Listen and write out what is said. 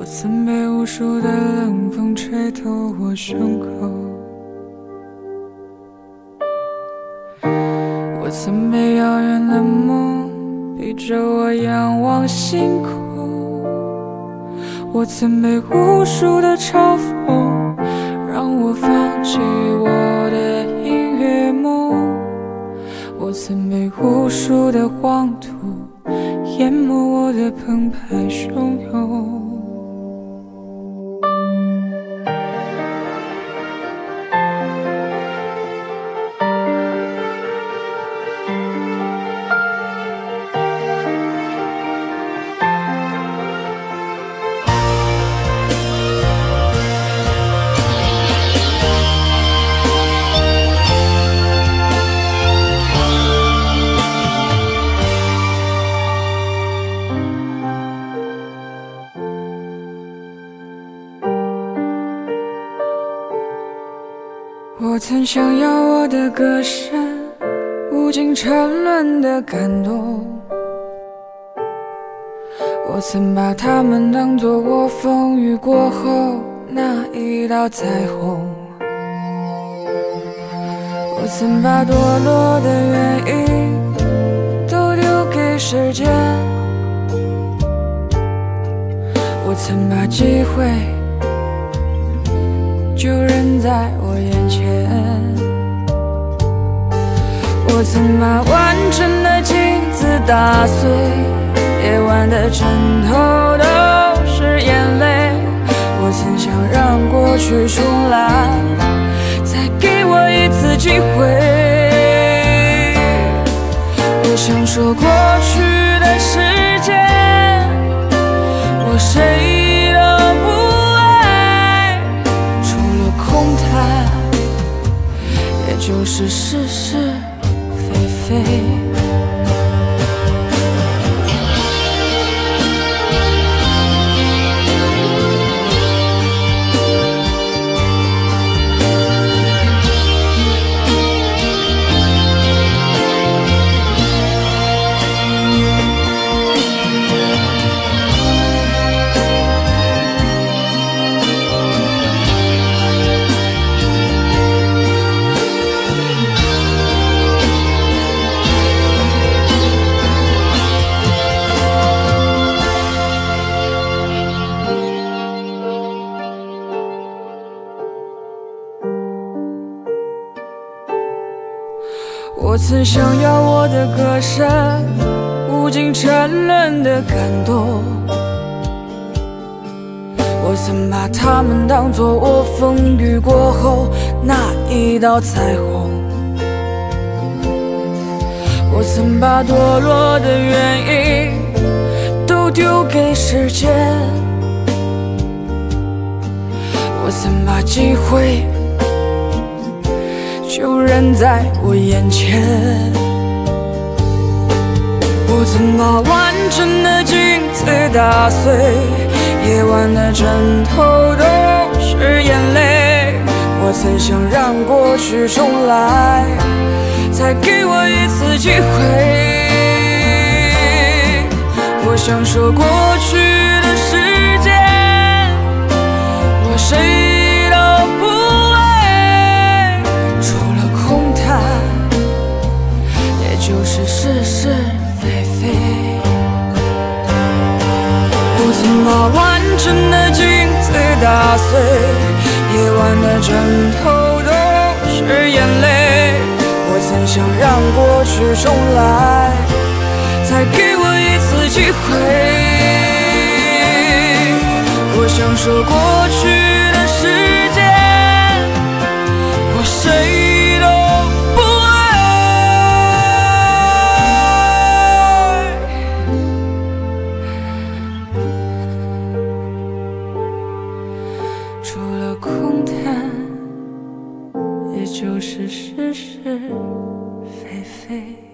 曾被无数的冷风吹透我胸口，我曾被遥远的梦逼着我仰望星空，我曾被无数的嘲讽让我放弃我的音乐梦，我曾被无数的黄土淹没我的澎湃汹涌。我曾想要我的歌声无尽沉沦的感动，我曾把它们当作我风雨过后那一道彩虹，我曾把堕落的原因都丢给时间，我曾把机会就扔在我眼前，我曾把完整的镜子打碎，夜晚的枕头都是眼泪，我曾想让过去重来，再给我一次机会，我想说过去的时间我谁都不爱，除了空谈也就是是是非非。我曾想要我的歌声无尽沉沦的感动，我曾把它们当作我风雨过后那一道彩虹，我曾把堕落的原因都丢给时间，我曾把机会就扔在我眼前，我曾把完整的镜子打碎，夜晚的枕头都是眼泪，我曾想让过去重来，再给我一次机会，我想说过去的时间我谁就是是是非非，我曾把完整的镜子打碎，夜晚的枕头都是眼泪，我曾想让过去重来，再给我一次机会，我想说过去的时间我谁除了空谈也就是是是非非。